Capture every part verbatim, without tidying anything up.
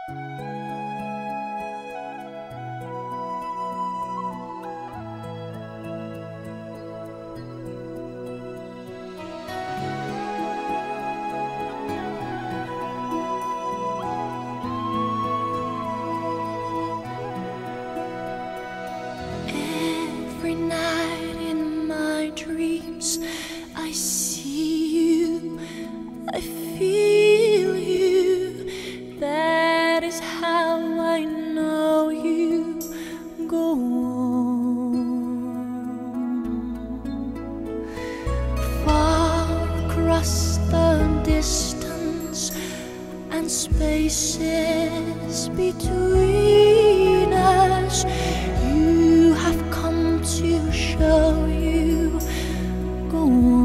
Every night in my dreams I see you, I feel you. That is how I know you. Go on. Far across the distance and spaces between us, you have come to show you. Go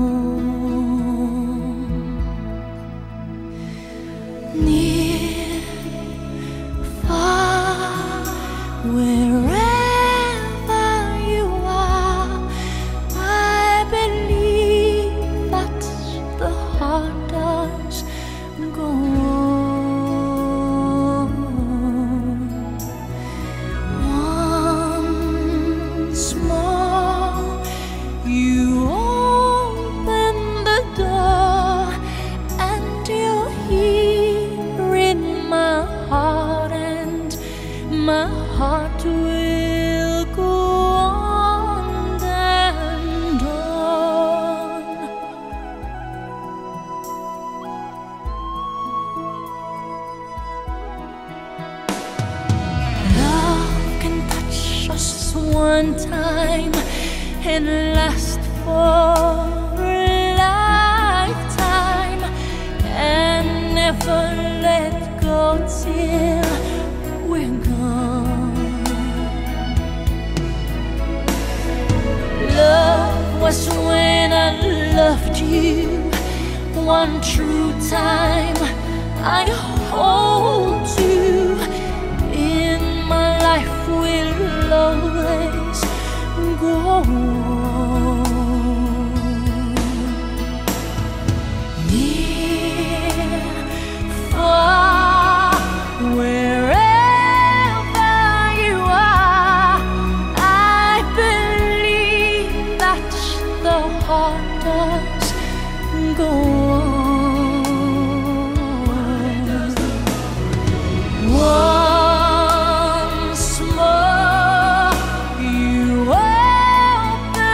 on. Near, far, wherever you are, I believe that the heart does. Go on. Once more, you open the door, and you're here in my heart, and my heart will go on and on. Love can touch us one time and last for a lifetime, and never let go till we're gone. Love was when I loved you one true time. I hold you in my life, will always go on. Near, far, wherever you are, I believe that the heart does go on. Once more, you open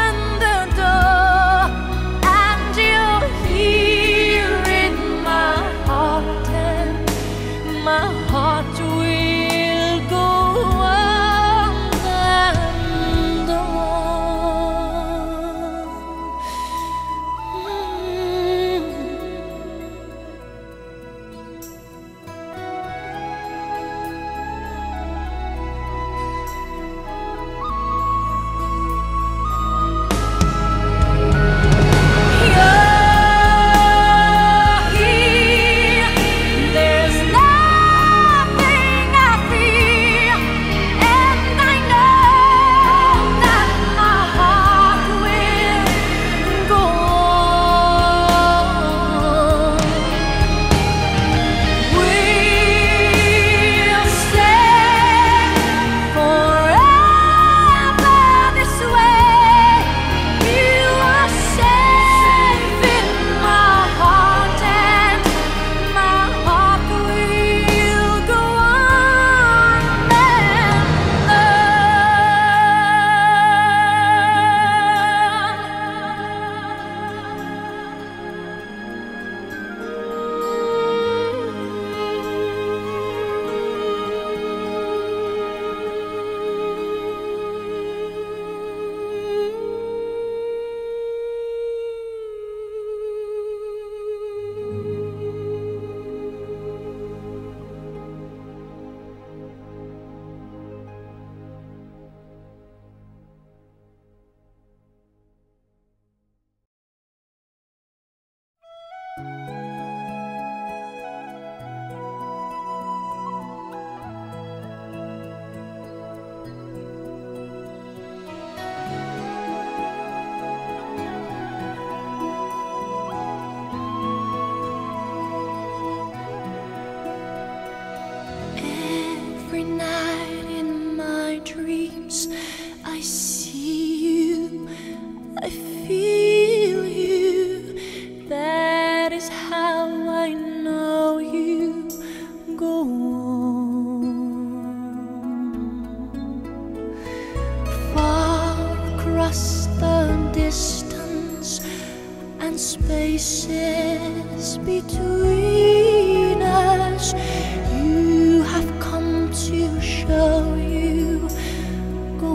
spaces between us. You have come to show you. Go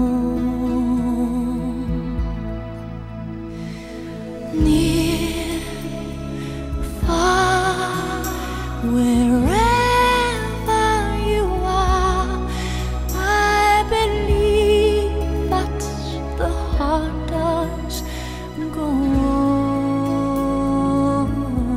on. Near, far, wherever you are, I believe that the heart does go on.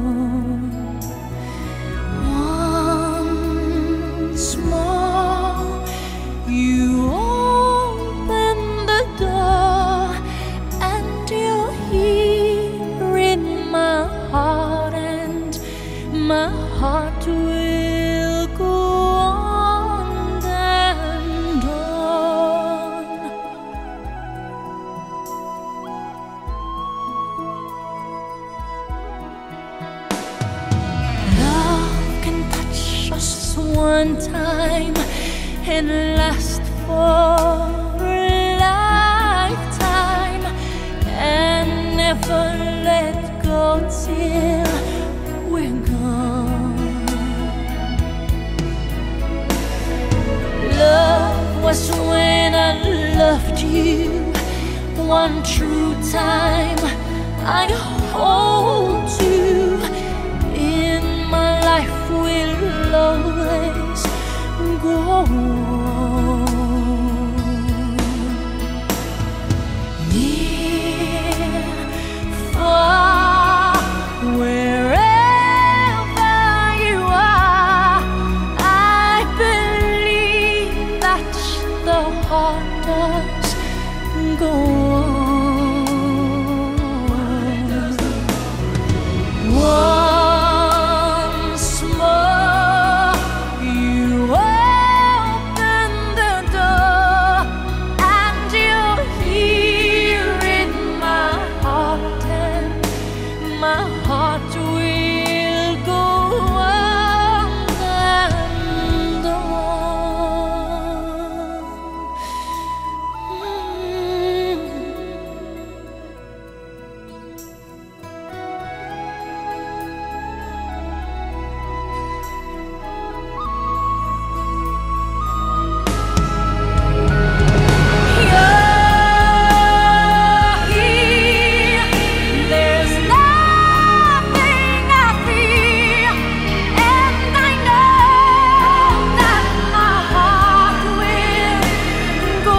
Once more, you open the door, and you're here in my heart, and my heart will go on and on. Love can touch us one time and last for a lifetime, and never let go till we're gone. Love was when I loved you one true time. I hold you in my life, will always go on. Near, far, wherever you are, I believe that the heart does go on. Once more, you open the door, and you're here in my heart, and my heart will go on and on. There's nothing I fear, and I know that my heart will go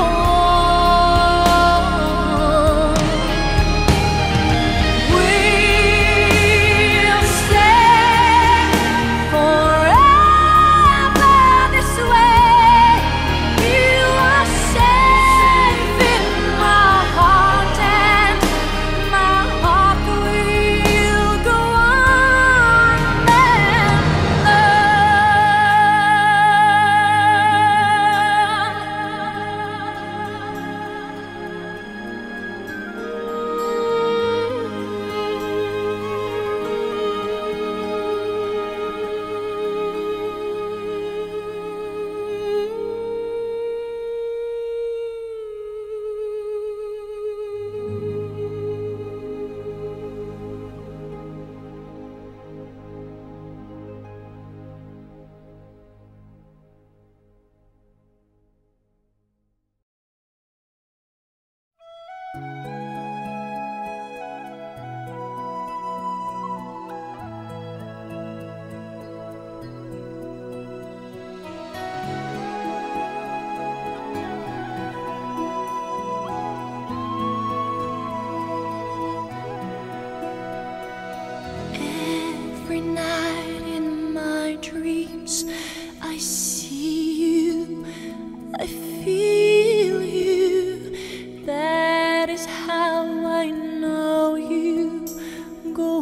on. We'll stay forever this way. You are safe in my heart, and my heart will go on and every night in my dreams I see you, I feel you. That is how I know you. Go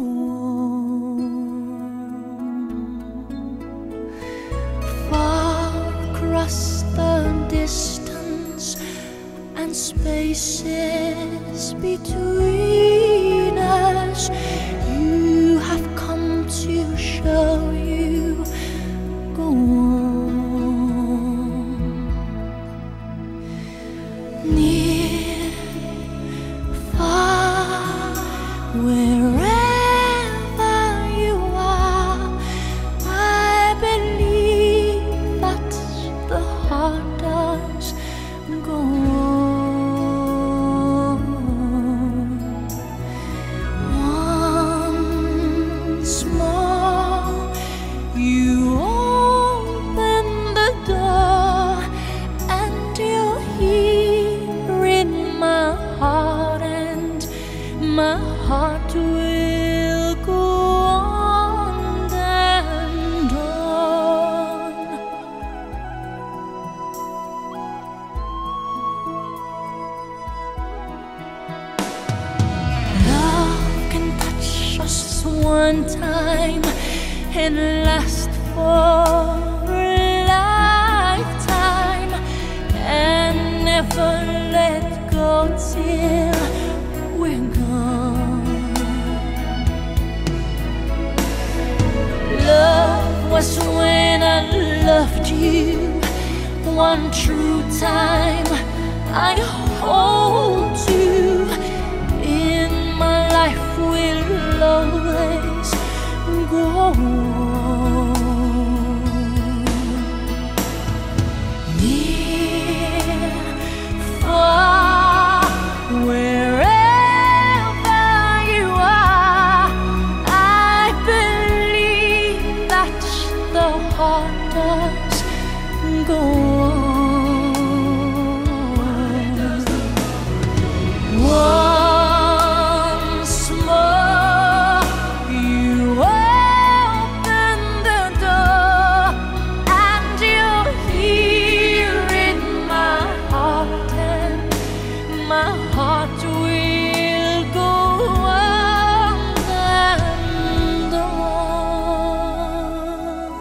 on. Far across the distance and spaces between us, you have come to show you. Go on. Near, far, wherever You open the door and you're here in my heart, and my heart will go on and on. Love can touch us one time and last for a lifetime, and never let go till we're gone. Love was when I loved you one true time. I hold you in my life, will always go on. Near, far, wherever you are, I believe that the heart does go on. Once more, you open the door and you're here in my heart, and my heart will go on and on.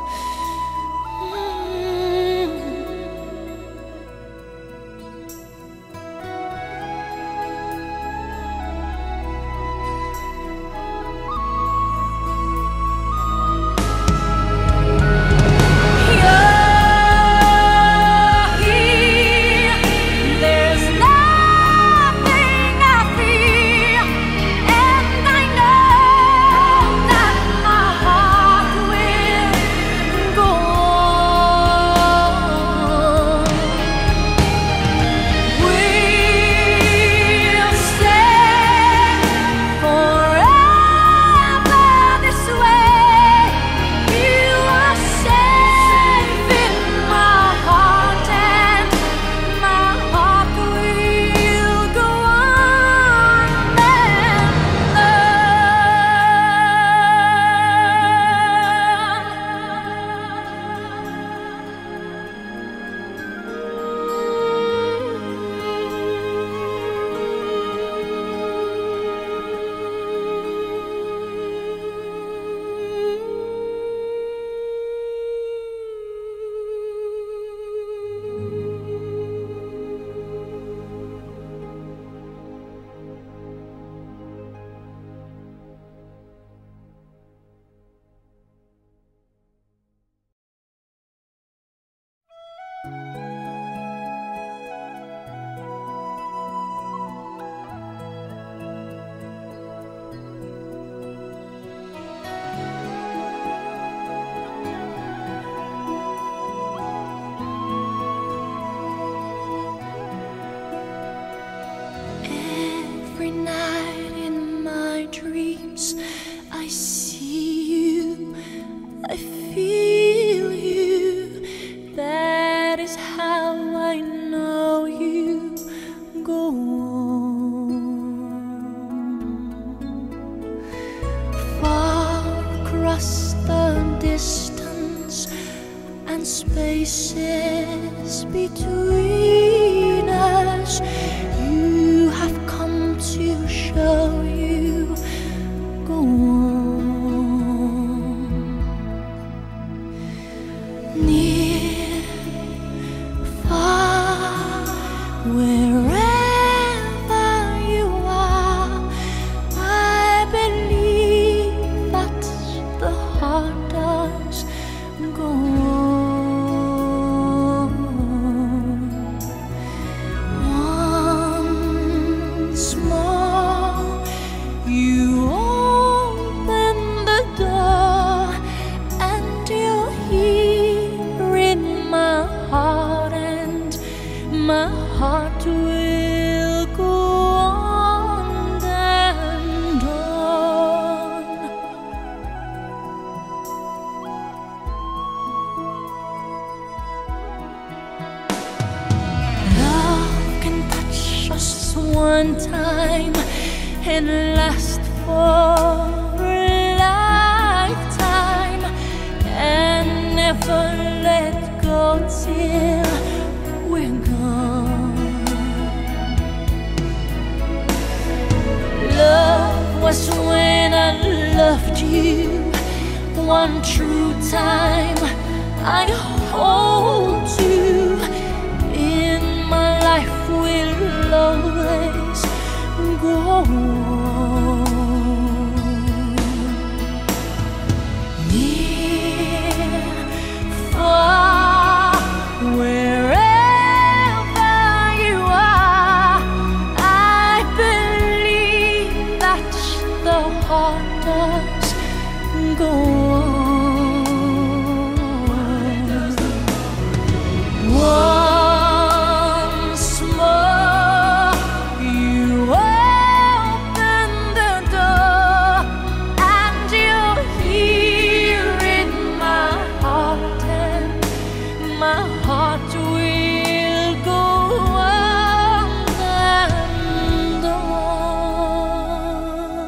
Every night in my dreams I see you, I feel you. That is how I know you go on. Far across the distance and spaces between us, you have come to show you go on. Near, far, wherever you are, I believe that the heart does go on. Once more, you open the door and you're here in my heart, and my heart will one time and last for a lifetime, and never let go till we're gone. Love was when I loved you one true time. I hold you in my life, will always go on. Near, far, wherever you are, I believe that the heart does go on. Once more, you open the door, and you're here in my heart, and my heart will go on and on.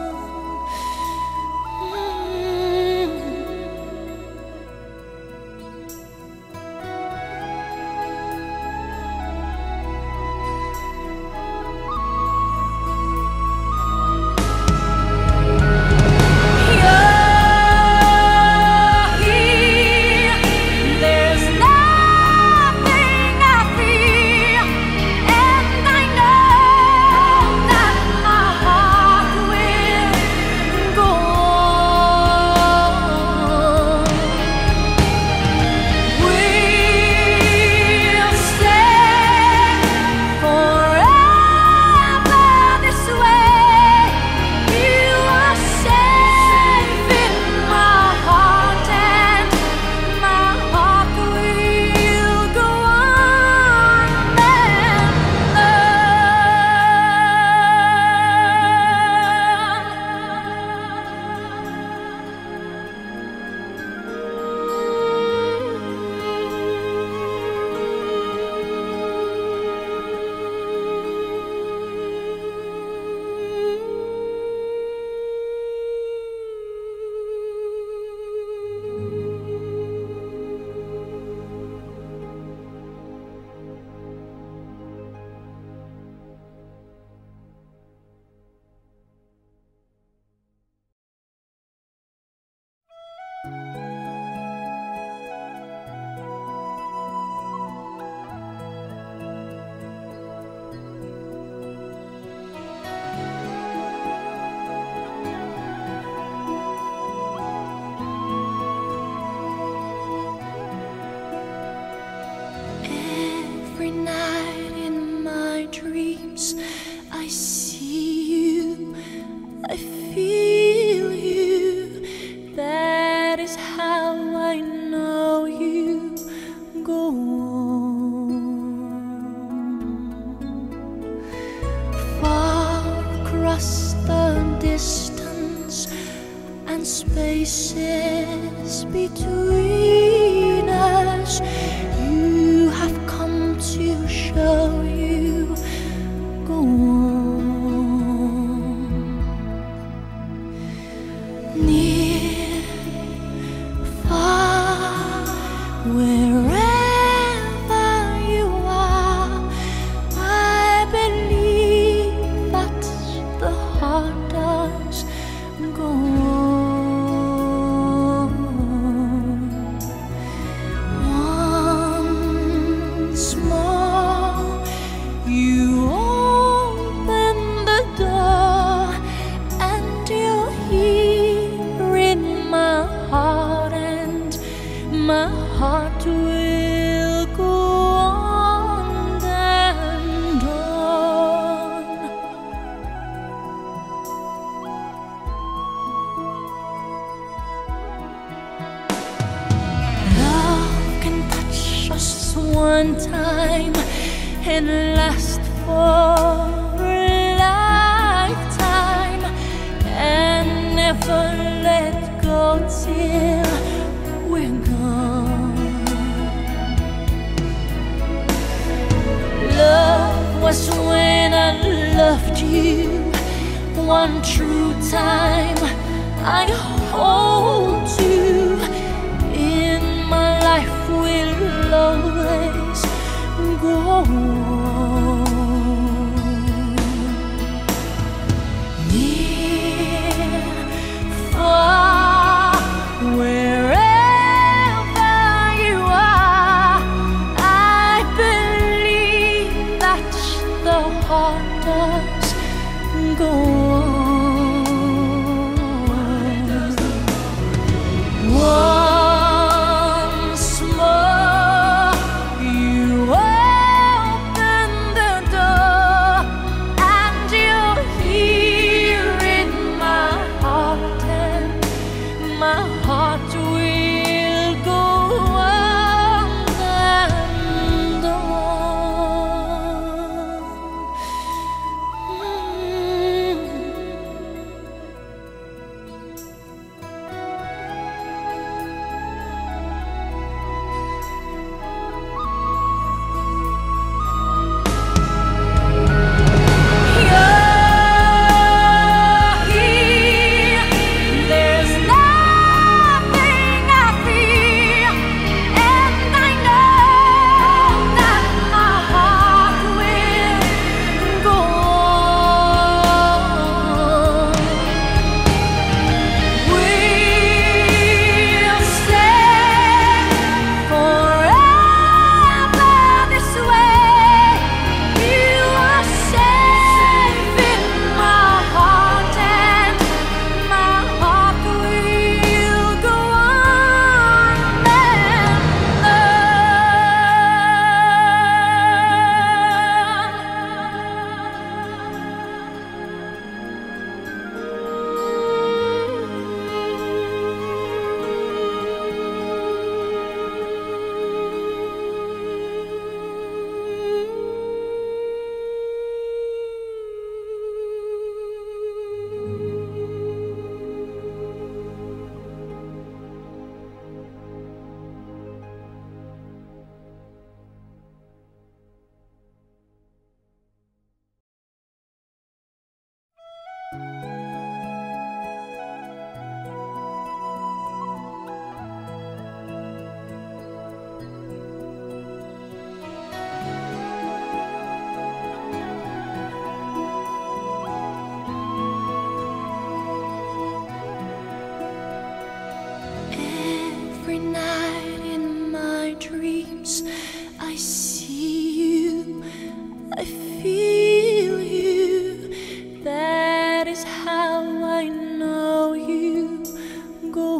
Every night in my dreams I see you, I feel you. That is how I know you go on. Far across the distance and spaces between us, you have come to show you go on. Near, far, wherever you are, I believe that the heart does go on. Once more, you open the door, and you're here in my heart, and my heart will go on and on. Love can touch us one time and last for a lifetime, and never let go till we're gone. Love was when I loved you one true time. I hold you in my life, will always go on. Near, far, wherever you are, I believe that the heart does go on. Once more, you open the door, and you're here in my heart, and my heart will go on and on. Every night in my dreams, I see you, I feel you. That is how I know you go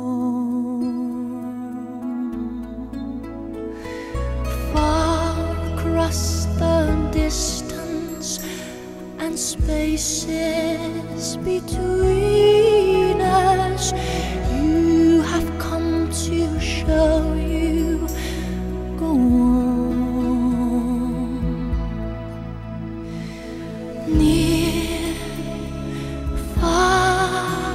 on. Far across the distance and spaces between us, you have come to show you go on. Near, far,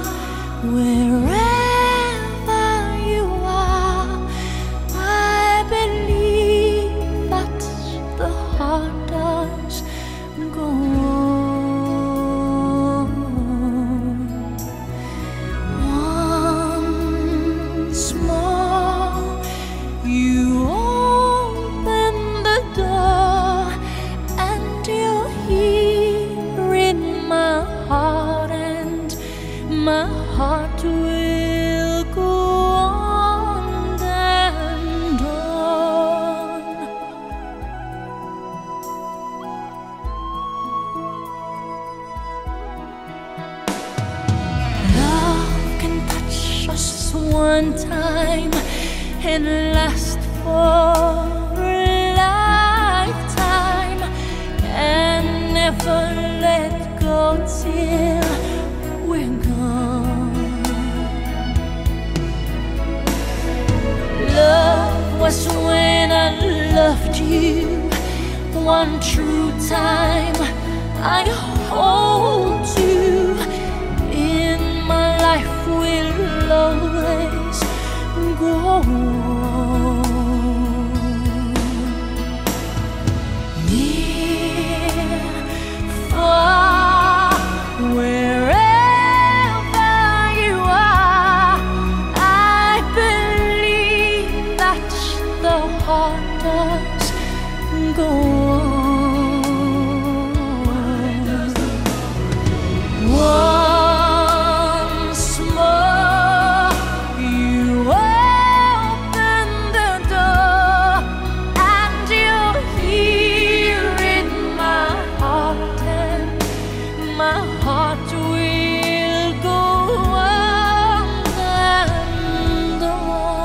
wherever you are, I believe that the heart does go on. Once more, you open the door, and you're here in my heart, and my heart will go on and on. Love can touch us one time and last for a lifetime, and never let go till we're gone. Love was when I loved you one true time. I hold you in my life, will always go on. Near, far, go on. Once more you open the door, and you're here in my heart, and my heart will go on and on.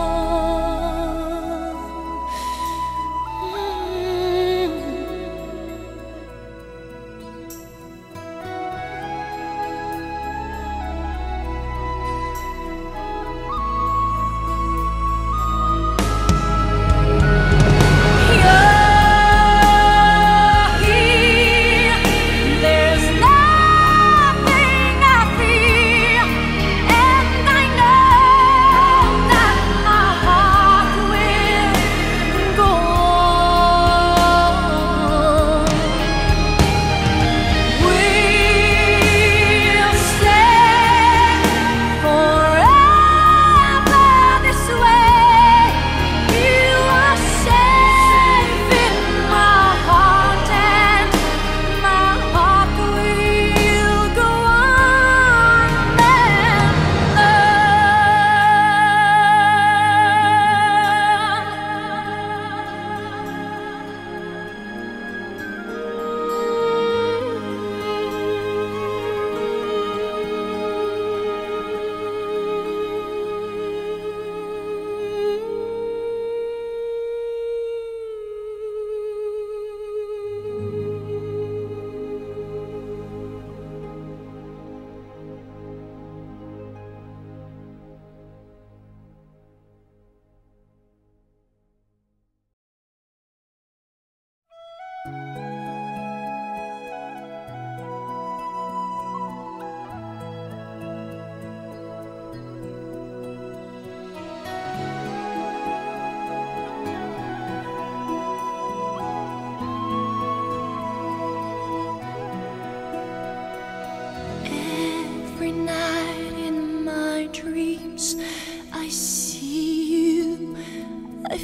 Every night in my dreams I see you, I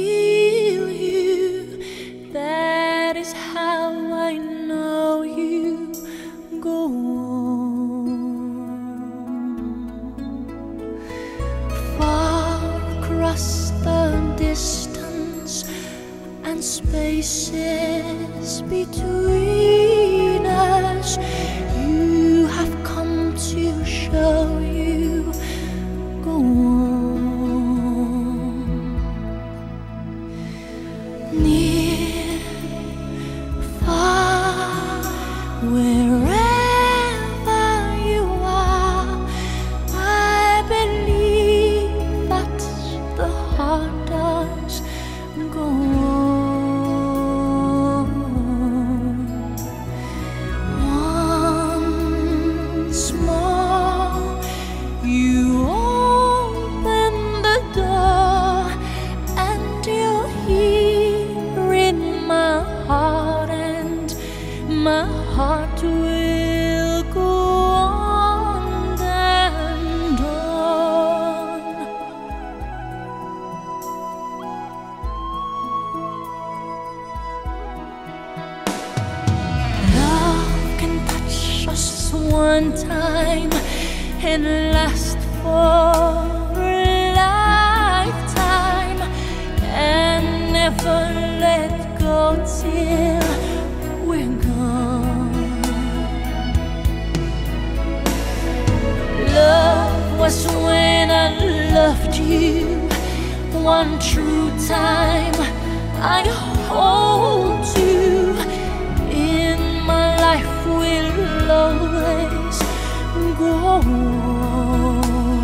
feel you. That is how I know you. Go on. Far across the distance and spaces between us, you have come to show you. Go on. Near, far, wherever you are, I believe that the heart does. Go on. Once more you open the door, and you're here in my heart, and my heart will go on and on. Love can touch us one time and last for a lifetime, and never let go till we're gone. Love was when I loved you one true time. I hold you in my life, will always go on.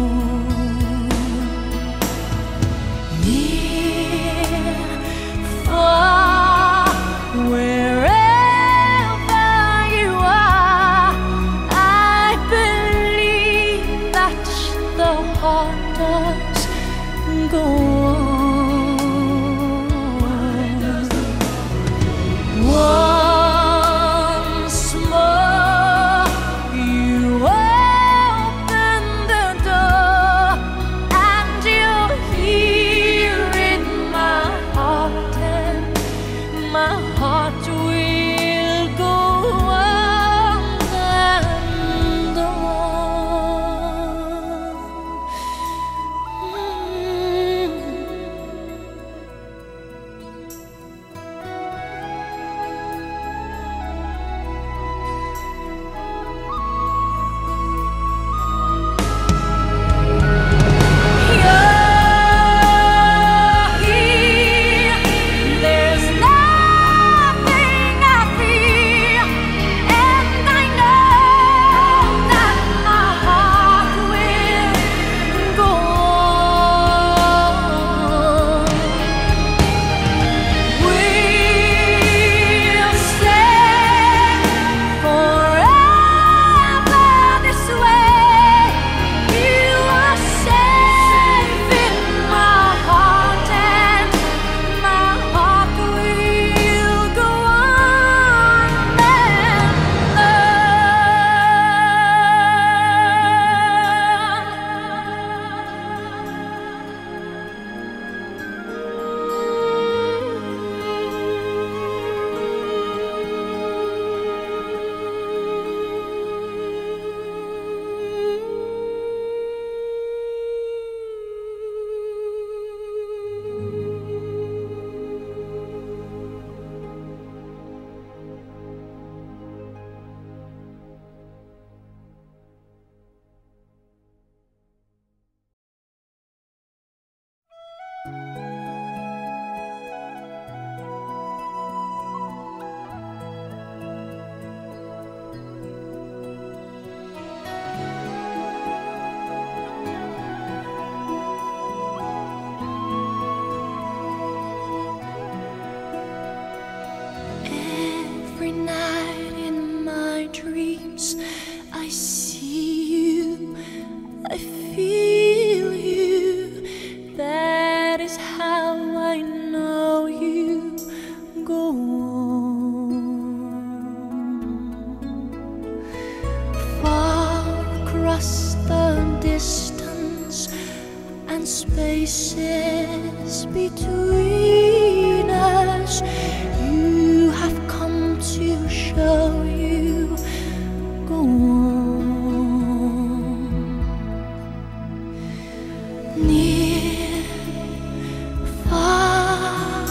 Near, far, wherever you are, I believe that the heart does go on. Once more you open between us. You have come to show you. Go on. Near, far,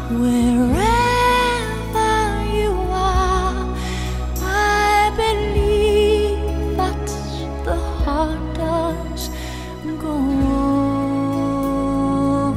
wherever you are, I believe that the heart does go on.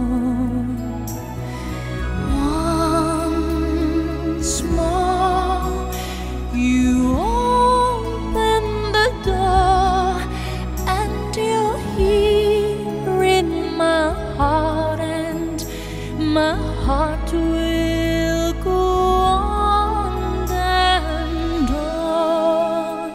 Once more, you open the door, and you're here in my heart, and my heart will go on and on.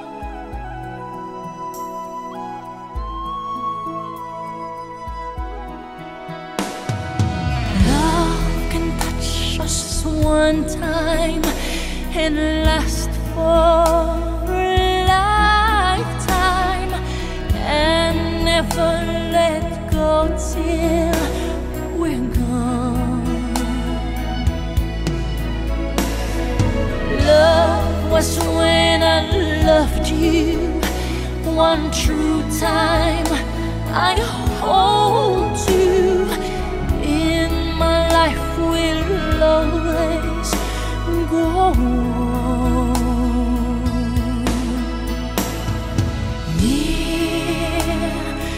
Love can touch us one time and last for a lifetime, and never let go till we're gone. Love was when I loved you one true time. I hold you in my life, will always go on. Near,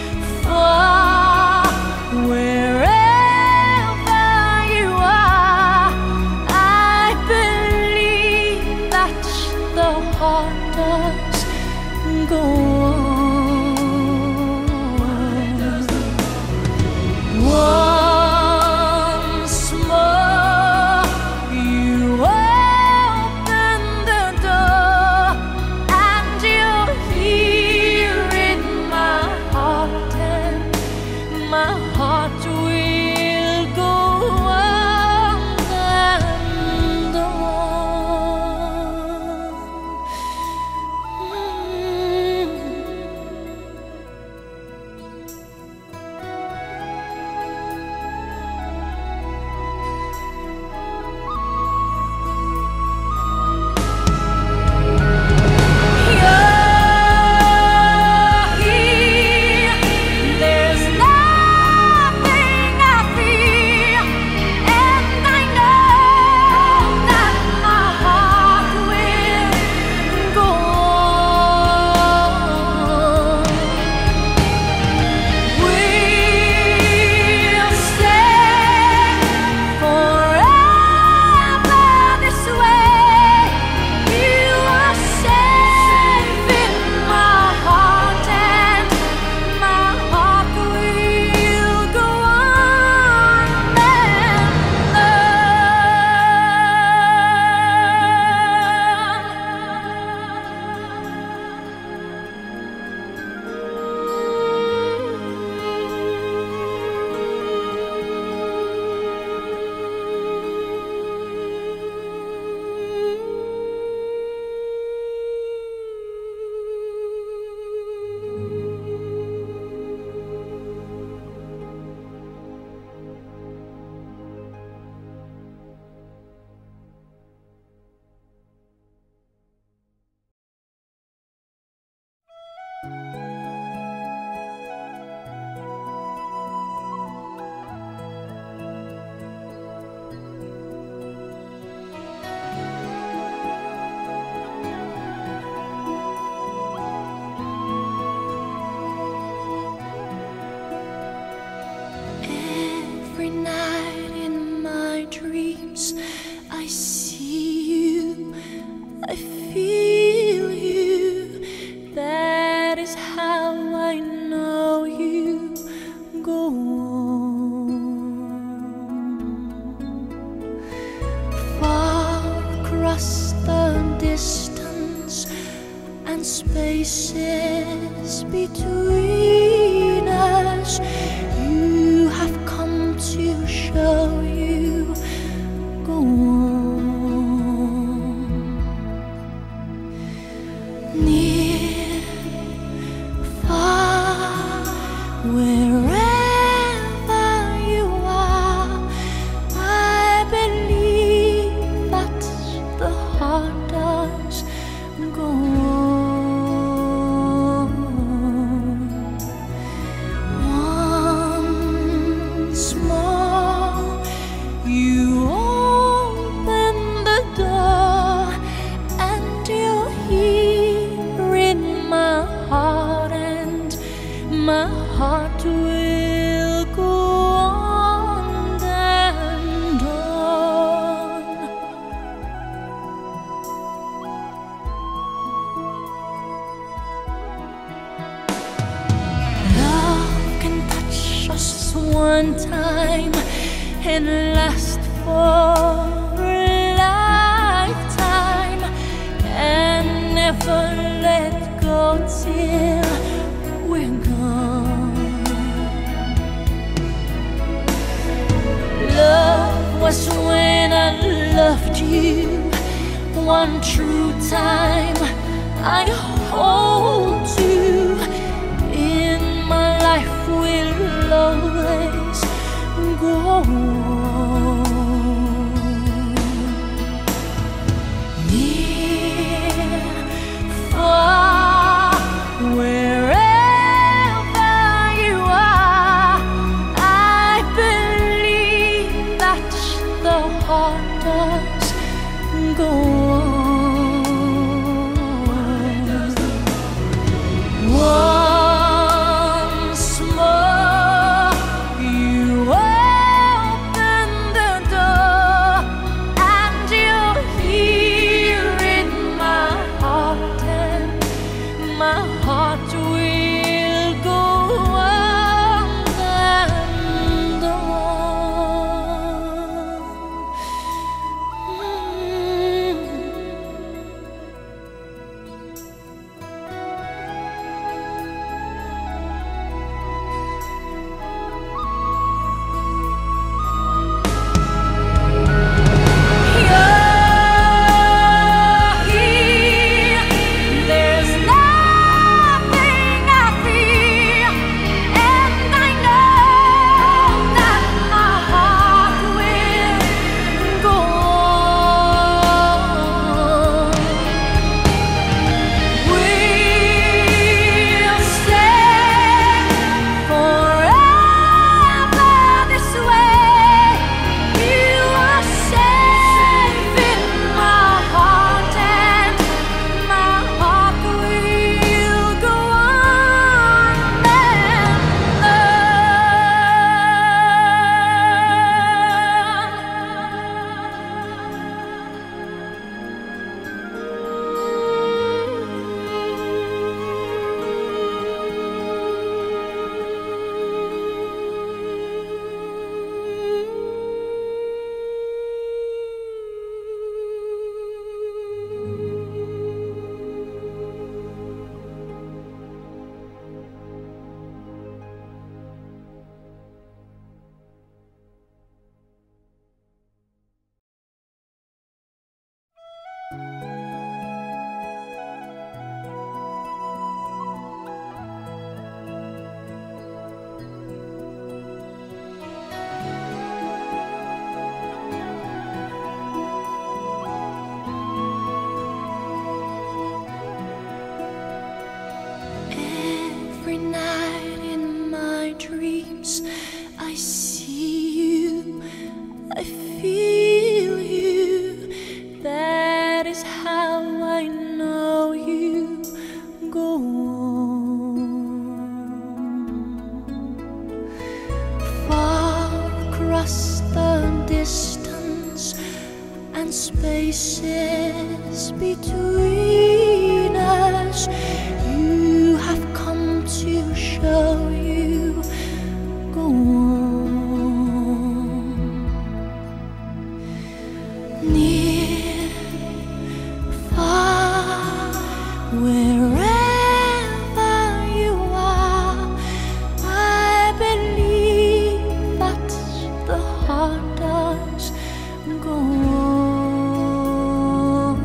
far, wherever you are, I believe that the heart does go on. Once more, you open the door, and you're here in my heart, and my heart will go on and on. You're here, there's nothing I fear, and I know that my heart will go on. We'll stay forever this way. You are safe in my heart, and my heart will go on and every night in my dreams I see you, I feel you. That is how I know you. Go on. Far across the distance and spaces between us, you have come to show you. Go on. Near, far, wherever you one time and last for a lifetime, and never let go till we're gone. Love was when I loved you one true time. I hold you in my life, will always go on. Near, far, wherever you are, I believe that the heart does go on. Once more, you open the door, and you're here in my heart, and my heart will go on and on. Every night in my dreams I see you, I feel you. That is how I know you go on. Far across the distance and spaces between us, you have come to show you go on. Near, far, wherever you are, I believe that the heart does go on.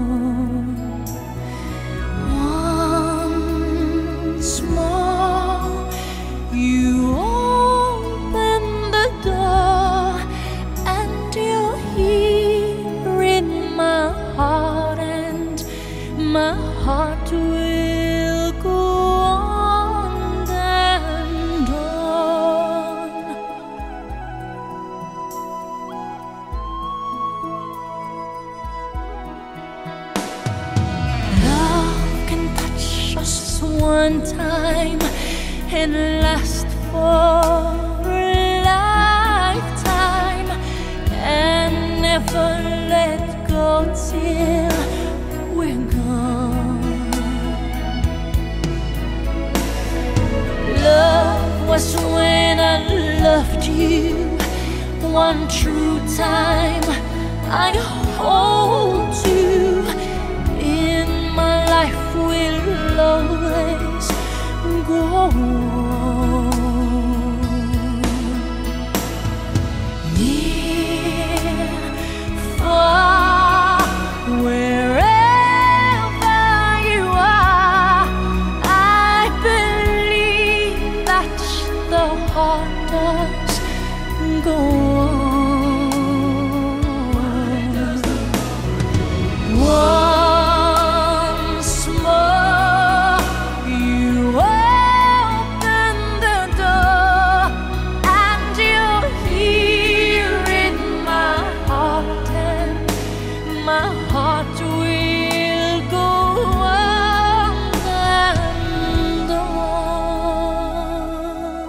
Once more, you open the door, and you're here in my heart, and my heart will go on and on. Love can touch us one time and last for a lifetime, and never let go till we're gone. Love was when I loved you one true time. I hold you in my life, will always go on. Near, far, wherever you are, I believe that the heart does go on. Once more, you open the door, and you're here in my heart, and my heart will go on and on.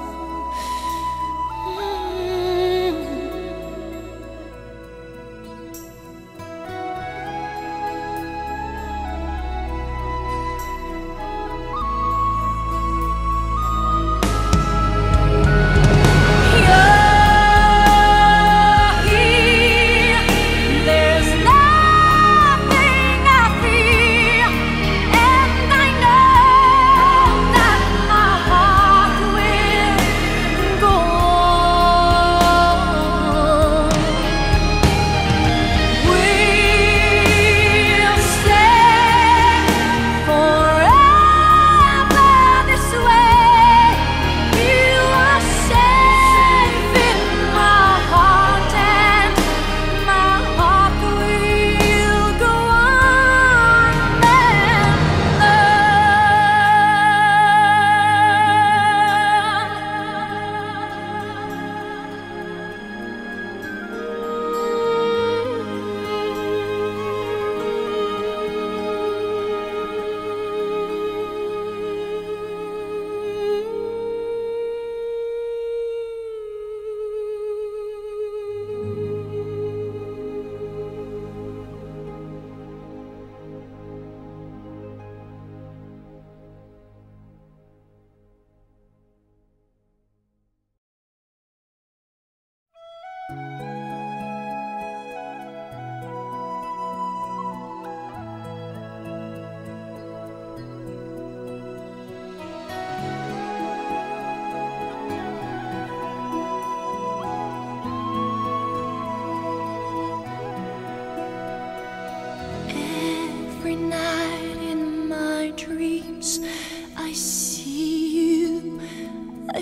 Every night in my dreams, I see you, I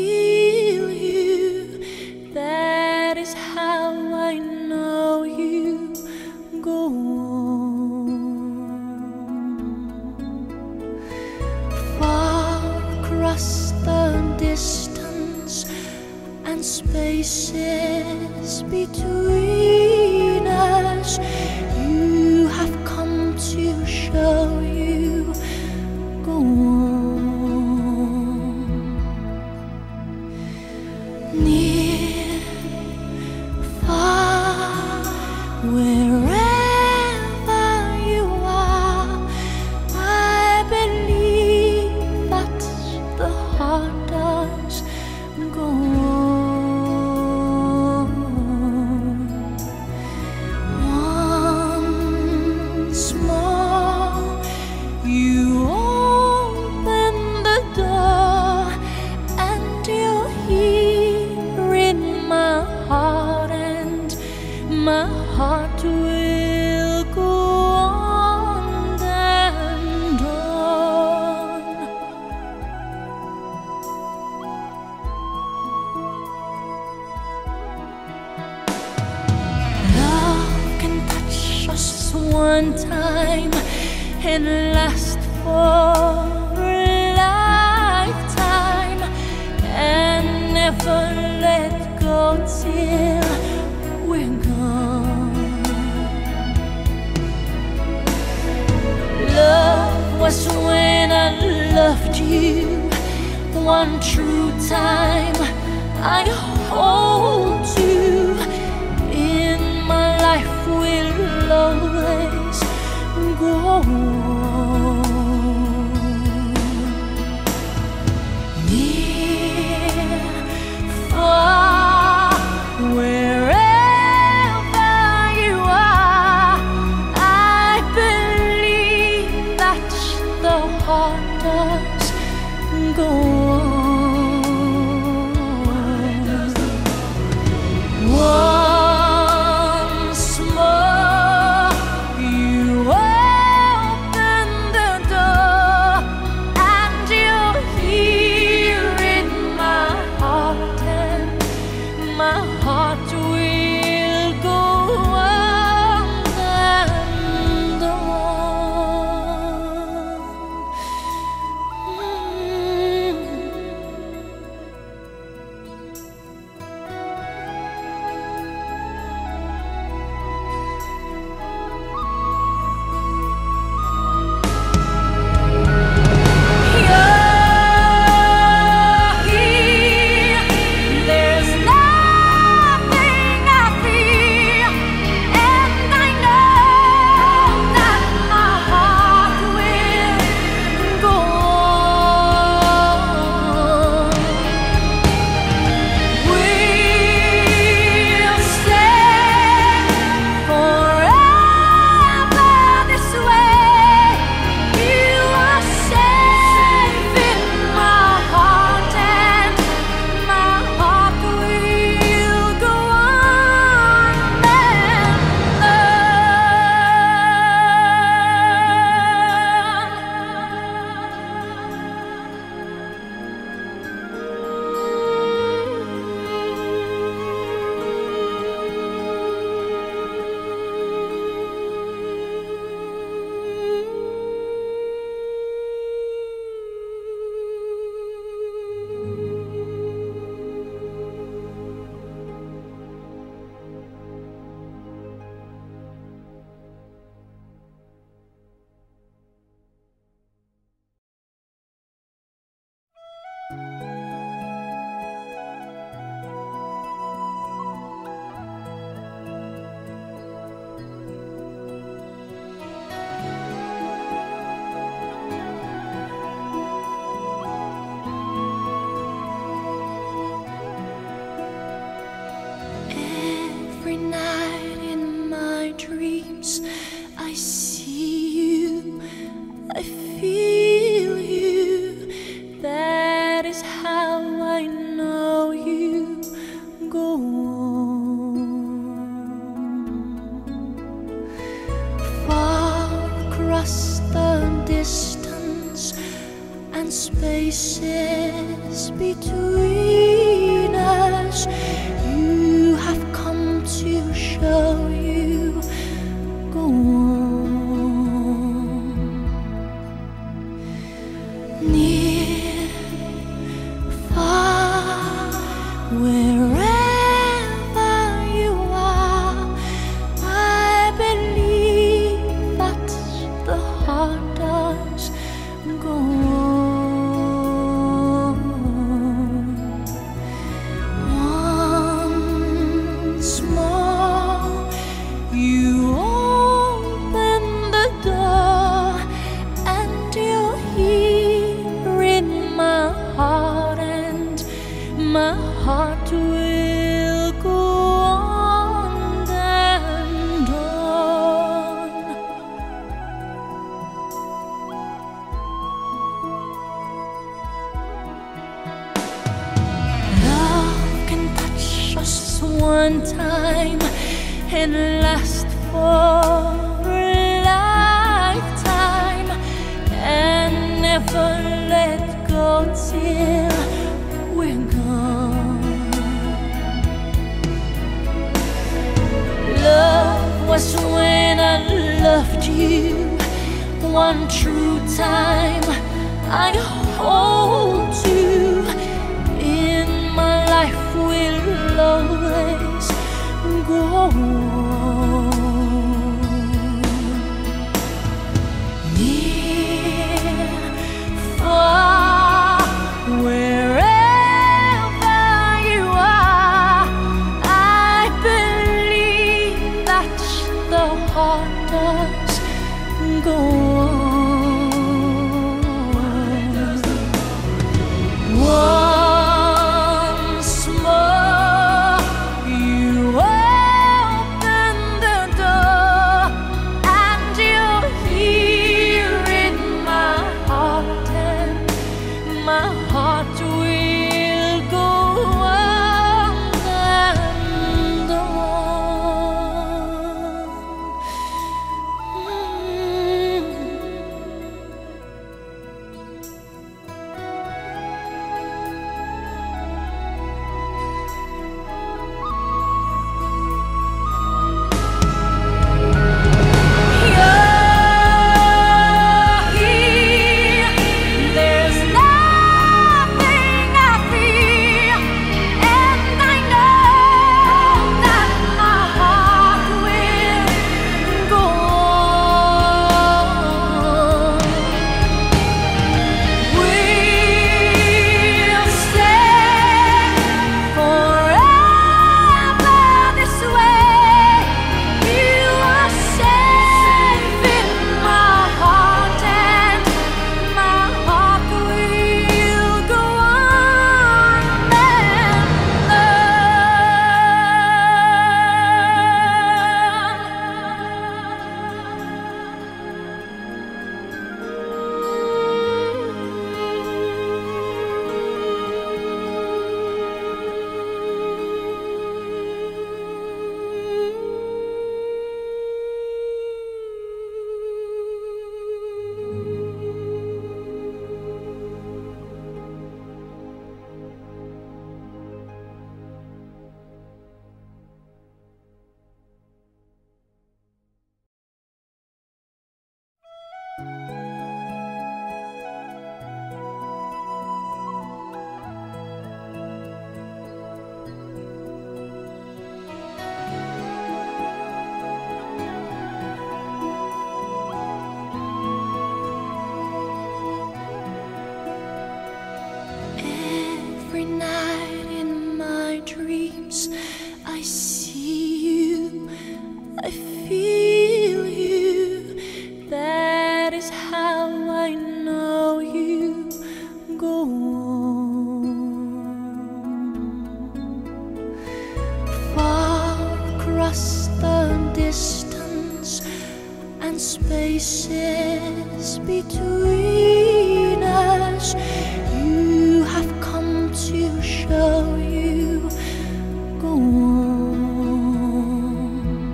feel you. That is how I know you go on. Far across the distance and spaces between us, you have come to show you go on. Near, far, wherever you are, I believe that the heart does go on. Once more, you open the door, and you're here in my heart, and my heart will go on and on. Love can touch us one time and last for a lifetime, and never let go till we're gone. Love was when I loved you one true time. I hold you in my life, will always go on. Near, far, heart will go on and on. Every night in my dreams I see you, I feel you. That is how I know you. Go on. Far across the distance and spaces between us, you have come to show you. Go on. Near, far, wherever you are, I believe that the heart does. Go on. Once more, you open the door, and you're here in my heart, and my heart will go on and on. Love can touch us one time and last for a lifetime, and never let go till we're gone. Love was when I loved you one true time. I hold you in my life, will always go on. Near, far, wherever you are, I believe that the heart does go on. Once more, you open I feel you. That is how I know you. Go on. Far across the distance and spaces between us, you have come to show you. Go on.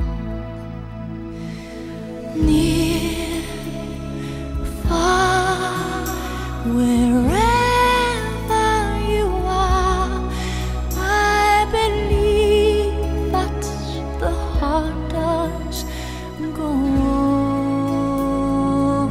Near, far, wherever you are, I believe that the heart does. Go on.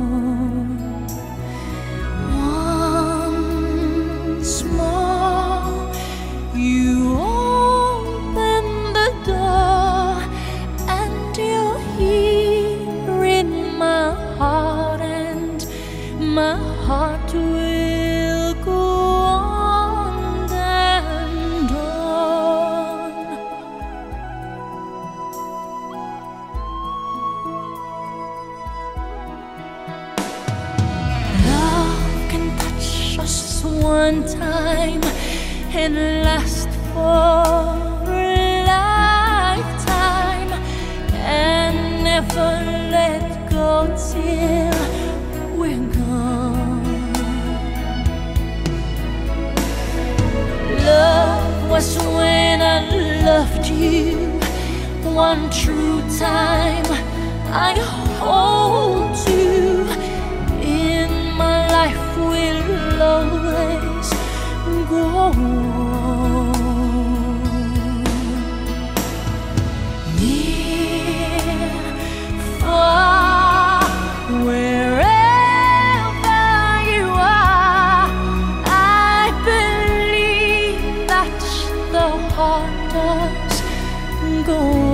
Once more, you open the door, and you're here in my heart, and my heart will go on and on. Love can touch us one time and last for a lifetime, and never let go till we're gone. Love was when I loved you one true time. I hold you in my life, will always go on. Near, far, wherever you are, I believe that the heart does go on.